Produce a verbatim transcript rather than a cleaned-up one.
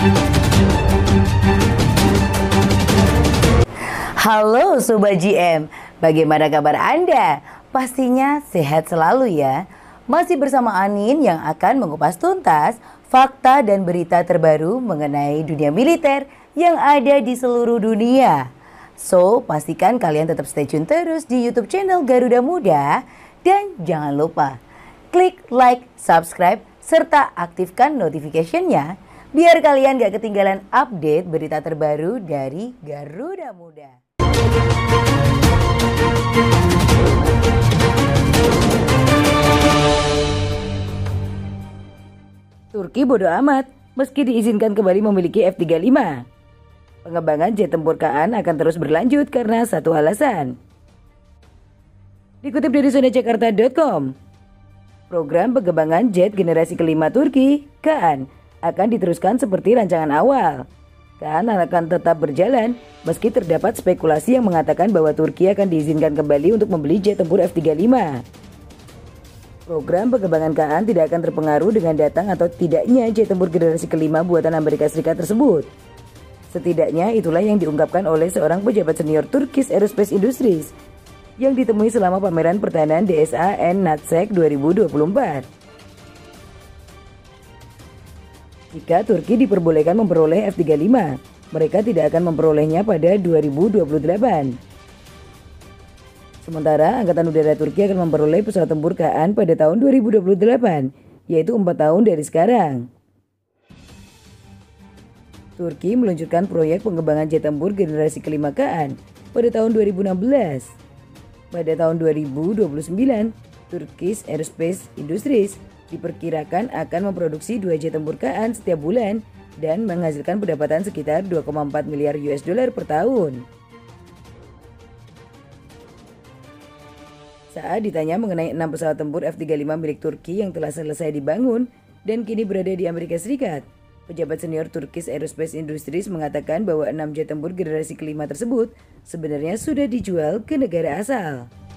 Halo Sobat G M, bagaimana kabar Anda? Pastinya sehat selalu ya. Masih bersama Anin yang akan mengupas tuntas fakta dan berita terbaru mengenai dunia militer yang ada di seluruh dunia. So, pastikan kalian tetap stay tune terus di YouTube channel Garuda Muda. Dan jangan lupa klik like, subscribe, serta aktifkan notification-nya biar kalian gak ketinggalan update berita terbaru dari Garuda Muda. Turki bodoh amat meski diizinkan kembali memiliki F tiga puluh lima. Pengembangan jet tempur K A N akan terus berlanjut karena satu alasan. Dikutip dari zona jakarta titik com, program pengembangan jet generasi kelima Turki, K A N, akan diteruskan seperti rancangan awal. K A N akan tetap berjalan meski terdapat spekulasi yang mengatakan bahwa Turki akan diizinkan kembali untuk membeli jet tempur F tiga puluh lima. Program pengembangan K A N tidak akan terpengaruh dengan datang atau tidaknya jet tempur generasi kelima buatan Amerika Serikat tersebut. Setidaknya itulah yang diungkapkan oleh seorang pejabat senior Turkish Aerospace Industries yang ditemui selama pameran pertahanan D S A N Natsec dua ribu dua puluh empat. Jika Turki diperbolehkan memperoleh F tiga puluh lima, mereka tidak akan memperolehnya pada dua ribu dua puluh delapan. Sementara Angkatan Udara Turki akan memperoleh pesawat tempur K A N pada tahun dua ribu dua puluh delapan, yaitu empat tahun dari sekarang. Turki meluncurkan proyek pengembangan jet tempur generasi kelima K A N pada tahun dua ribu enam belas. Pada tahun dua ribu dua puluh sembilan, Turkish Aerospace Industries diperkirakan akan memproduksi dua jet tempur K A N setiap bulan dan menghasilkan pendapatan sekitar dua koma empat miliar U S dollar per tahun. Saat ditanya mengenai enam pesawat tempur F tiga puluh lima milik Turki yang telah selesai dibangun dan kini berada di Amerika Serikat, pejabat senior Turkish Aerospace Industries mengatakan bahwa enam jet tempur generasi kelima tersebut sebenarnya sudah dijual ke negara asal.